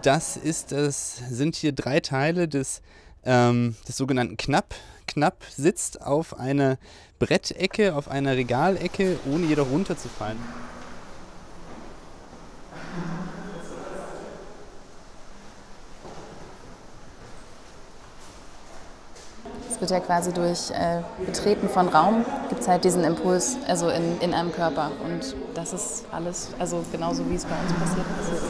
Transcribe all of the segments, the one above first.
sind hier 3 Teile des sogenannten Knapp. Knapp sitzt auf einer Brettecke, auf einer Regalecke, ohne jedoch runterzufallen. Es wird ja quasi durch Betreten von Raum, gibt es halt diesen Impuls, also in einem Körper. Und das ist alles, also genauso wie es bei uns passiert.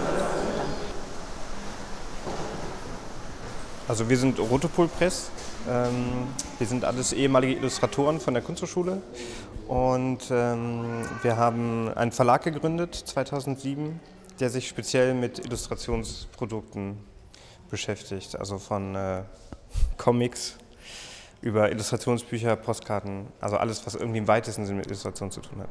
Also wir sind Rotopol Press. Wir sind alles ehemalige Illustratoren von der Kunsthochschule. Und wir haben einen Verlag gegründet, 2007, der sich speziell mit Illustrationsprodukten beschäftigt. Also von Comics über Illustrationsbücher, Postkarten, also alles, was irgendwie im weitesten Sinne mit Illustration zu tun hat.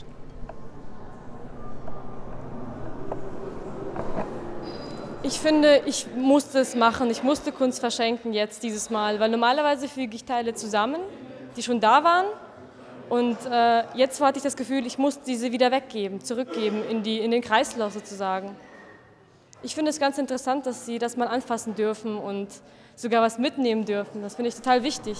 Ich finde, ich musste es machen, ich musste Kunst verschenken jetzt dieses Mal, weil normalerweise füge ich Teile zusammen, die schon da waren, und jetzt hatte ich das Gefühl, ich muss diese wieder weggeben, zurückgeben in den Kreislauf sozusagen. Ich finde es ganz interessant, dass sie das mal anfassen dürfen und sogar was mitnehmen dürfen, das finde ich total wichtig.